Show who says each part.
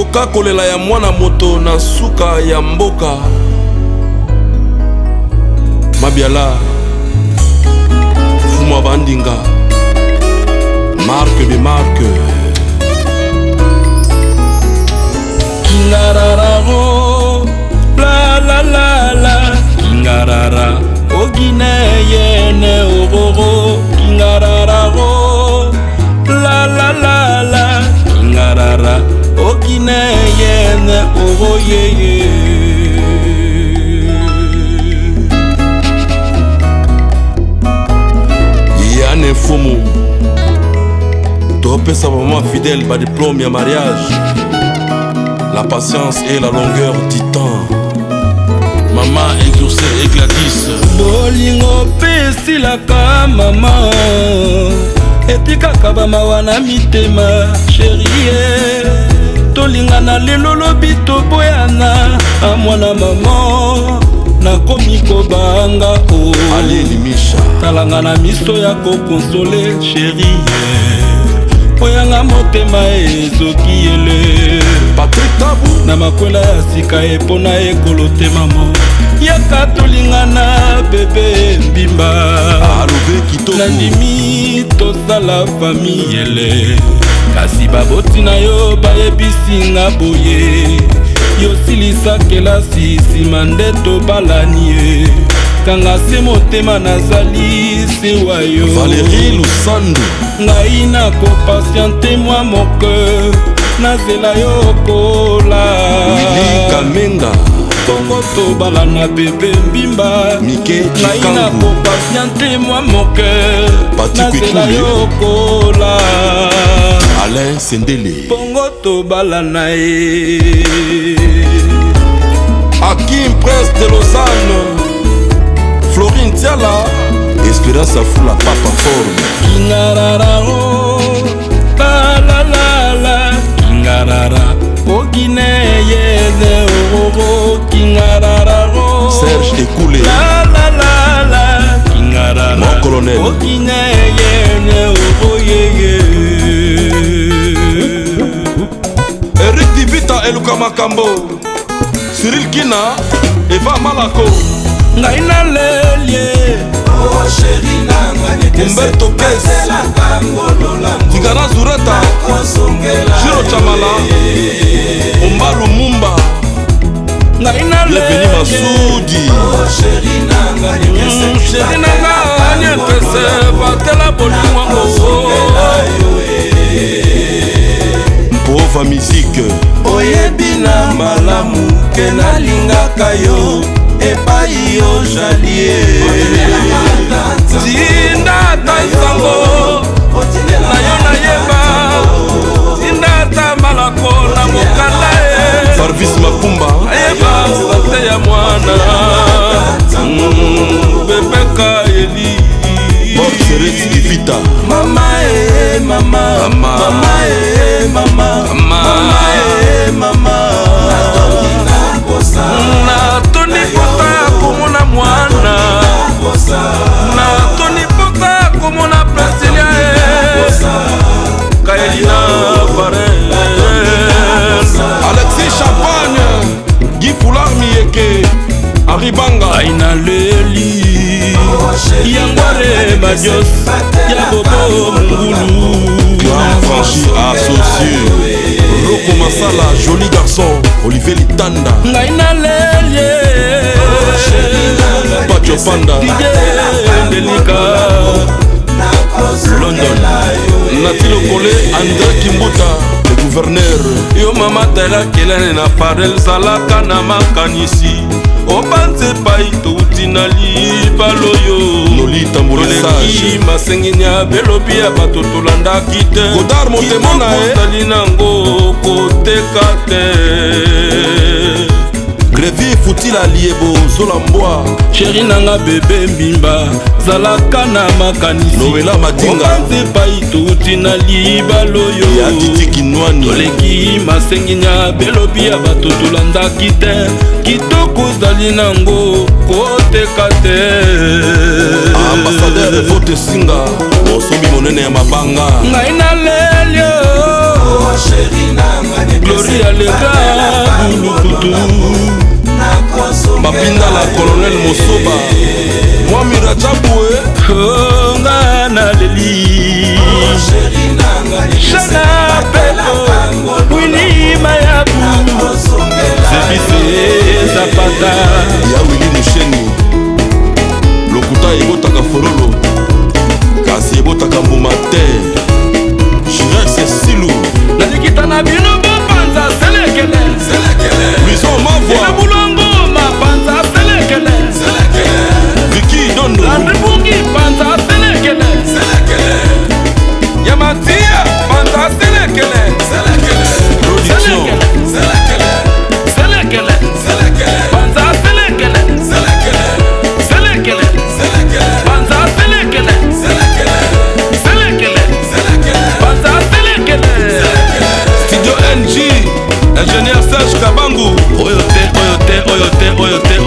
Speaker 1: koka kolela ya mwana moto na suka ya mboka. Mabiala Fuma Bandinga Marque de marque
Speaker 2: Kingarararo la la la la Kingarara o Guinéenne ororo Kingarararo la la la la Kingarara o Guinéenne oro yeye.
Speaker 1: Yann Fomo Topé sa maman fidèle ba diplôme ya mariage. La patience et la longueur du temps. Maman exaucée et Gladys
Speaker 2: bolingo pesi la ka mama etikaka bamawana mitema chérie tolingana lelo lobi toboyana amwana mama nakomi kobanga o
Speaker 1: Ale limisha
Speaker 2: talanga na miso ya kokonsole chérie oyanga motema ezoki ele
Speaker 1: Patrick Tabu
Speaker 2: na makwela ya sika epona ekolo te mama yaka tolingana bebe mbimba
Speaker 1: alobe kitoko
Speaker 2: nandimi tosala famiyele kasi baboti na yo bayebisinga boye yosilisa kelasi nsima nde tobalani ye kanga se motema nazali sewa yo
Speaker 1: Valérie Lusandu
Speaker 2: ngai nakopatiente mwa moke nazela yo kola
Speaker 1: Willy Kamenga
Speaker 2: bongo tobala na bebe mbimba
Speaker 1: Mike
Speaker 2: ngai
Speaker 1: Chikangu
Speaker 2: nakopatiente mwa moke nazela yo kola
Speaker 1: Alain Sendele
Speaker 2: bongo tobala na ye.
Speaker 1: Hakim Prince de Lausanne Florine Tiala Espérance Afula Papa Forme
Speaker 2: Kingarararo la la la la Kingarara o Guinéenne ororo Kingarararo
Speaker 1: Serge Ekoulé
Speaker 2: la la la la Kingarara
Speaker 1: Mon colonel
Speaker 2: o Guinéenne oro yeye.
Speaker 1: Eric Divita Eluka Makambo Cyril Kina Eva Malako
Speaker 2: ngai na lelie
Speaker 3: oh chéri nanga
Speaker 1: Umberto Kes Tigana Zureta Jiro Chamala Ombalu Mumba
Speaker 2: ngai na
Speaker 1: Bienvenue Masoudi
Speaker 3: oh chéri nanga
Speaker 2: anyekese batela bolingo
Speaker 1: Mpova musique
Speaker 3: oyebi na malamu ke nalingaka yo epai yo jalie
Speaker 2: tinda ta sango na yo nayeba tinda ta malako na mokanda e
Speaker 1: Service Makumba
Speaker 2: ayeba sante ya mwana bebeka eli
Speaker 1: Sereti Divita
Speaker 3: mama e mama mama e mama mama e mama
Speaker 2: natoni pota ya komona mwana natoni pota ya komona plasilia e kaelina pare
Speaker 1: Alexis Champagne Guy Foulard Mieke Aribanga
Speaker 2: aina leli yangware badios ya bobo mungulu
Speaker 1: Grand Franchi associé Roko Masala Joli Garçon Olivier Litanda
Speaker 2: ngai na lelie
Speaker 1: Pacho Panda
Speaker 2: delika
Speaker 1: London Natilo Kole André Kimbuta le gouverneur
Speaker 2: yo mama tala kelene na farel salaka na makanisi obanze pai touti na libalo yo
Speaker 1: Noli Tamboulé Sage
Speaker 2: masengini ya belobi ya bato tolandaki te
Speaker 1: Godard Montemona
Speaker 2: kozali nango koteka te
Speaker 1: Grevier Foutila Liebo Zolamboa
Speaker 2: sheri nanga bebe mbimba zalaka na makanisi
Speaker 1: Noela Madinga
Speaker 2: obanze pai touti na libalo yo
Speaker 1: ya Titi Kinwani
Speaker 2: toleki masengini ya belobi ya bato tolandaki te kitoko zali nango koteka te
Speaker 1: Ambassadeur Vote Singa Mosombi monene ya mabanga
Speaker 2: ngai na lelio
Speaker 3: oh chéri nanga
Speaker 1: Gloria Lega Bulukutu Mapinda la colonel Mosoba Mwami Rajaboué
Speaker 2: Nga na leli Shana Pepo Wini Mayabu Zebise Zapata
Speaker 1: Ya Willy Musheni Lokuta ebotaka fololo Kasi ebotaka mbuma te Jirex Silu
Speaker 2: Nalikita na bino bopanza selekele
Speaker 1: Luison Mavwa
Speaker 2: Ina bulongo mapanza selekele
Speaker 1: Vicky Dondo
Speaker 2: Landry Bungi panza selekele Yamatia panza selekele
Speaker 1: Production
Speaker 2: Selekele panza selekele panza selekele panza selekele
Speaker 1: Studio NG Ingénieur Serge Kabangu
Speaker 2: Oyote